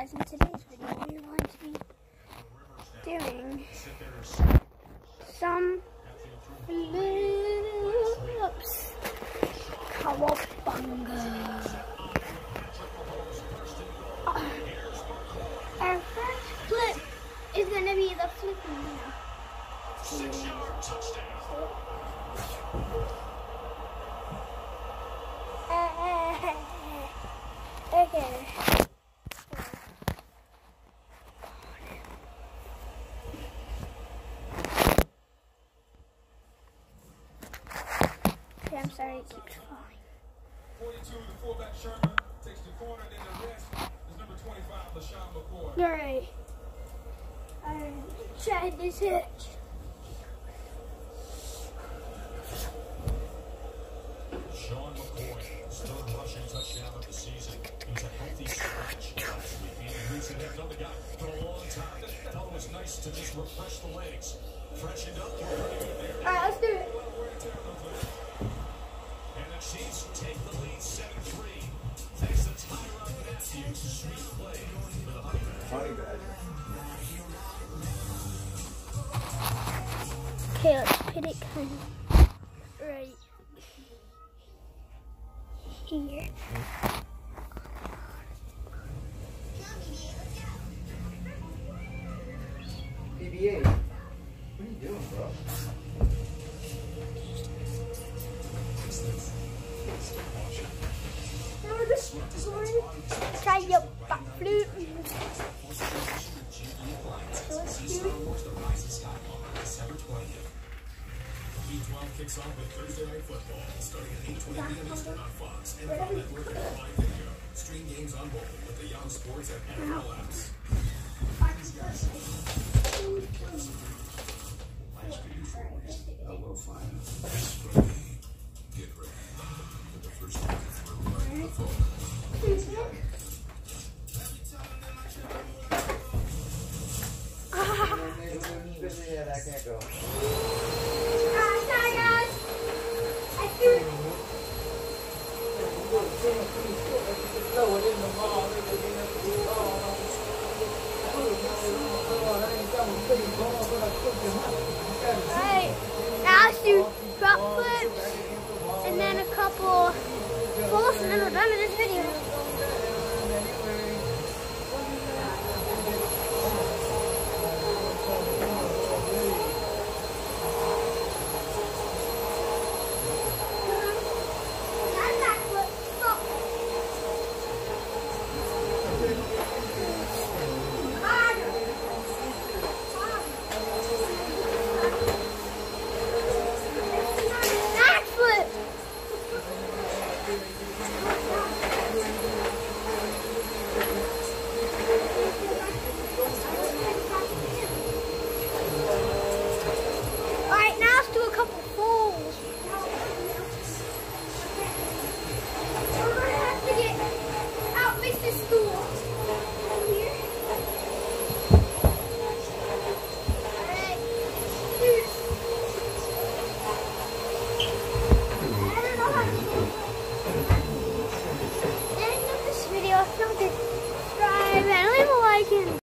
guys, in today's video we're going to be doing some flips. Cowabunga. Our first flip is going to be the flipping wheel. Okay. Okay, I'm sorry it keeps falling. 42, the fullback Sherman takes the corner, then the rest is number 25, LaShawn McCoy. Alright. I tried this hitch. Sean McCoy, third rushing touchdown of the season. He's a healthy scratch last week. He didn't have another guy for a long time. Thought it was nice to just refresh the legs. Freshened up, we're pretty good there. Alright, let's do it. And the Chiefs take the lead 7-3. Thanks to Tyrann Mathieu. Sweet play for the Honey Badger. Okay, let's put it kind of right here. PBA, what are you doing, bro? Remember this story? Try your back flute. B12 kicks off with Thursday Night Football, starting at 8:20 Eastern on Fox and Fox Network and live video. Stream games on mobile with the Young Sports and NFL apps. I will find Get ready for the first time through the phone. Yeah, that can't go. Sorry guys. I threw it. Alright, now I'll do drop flips and then a couple pulls and then we're done with this video.